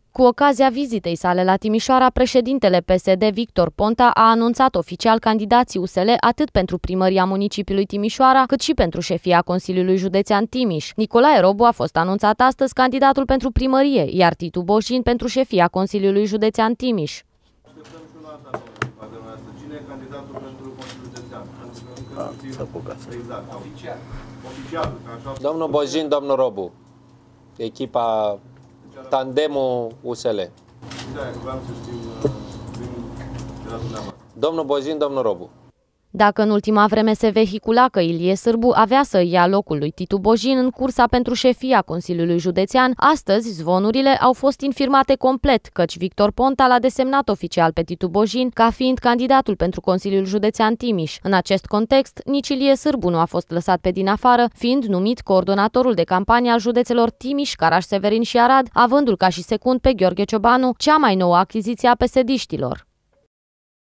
Cu ocazia vizitei sale la Timișoara, președintele PSD Victor Ponta a anunțat oficial candidații USL atât pentru primăria municipiului Timișoara, cât și pentru șefia Consiliului Județean Timiș. Nicolae Robu a fost anunțat astăzi candidatul pentru primărie, iar Titu Bojin pentru șefia Consiliului Județean Timiș. Cine e candidatul pentru Consiliul Județean? Oficial. Domnul Bojin, domnul Robu. Echipa, tandemul USL. Domnul Bojin, domnul Robu. Dacă în ultima vreme se vehicula că Ilie Sârbu avea să ia locul lui Titu Bojin în cursa pentru șefia Consiliului Județean, astăzi zvonurile au fost infirmate complet, căci Victor Ponta l-a desemnat oficial pe Titu Bojin ca fiind candidatul pentru Consiliul Județean Timiș. În acest context, nici Ilie Sârbu nu a fost lăsat pe din afară, fiind numit coordonatorul de campanie al județelor Timiș, Caraș-Severin și Arad, avându-l ca și secund pe Gheorghe Ciobanu, cea mai nouă achiziție a PSD-știlor.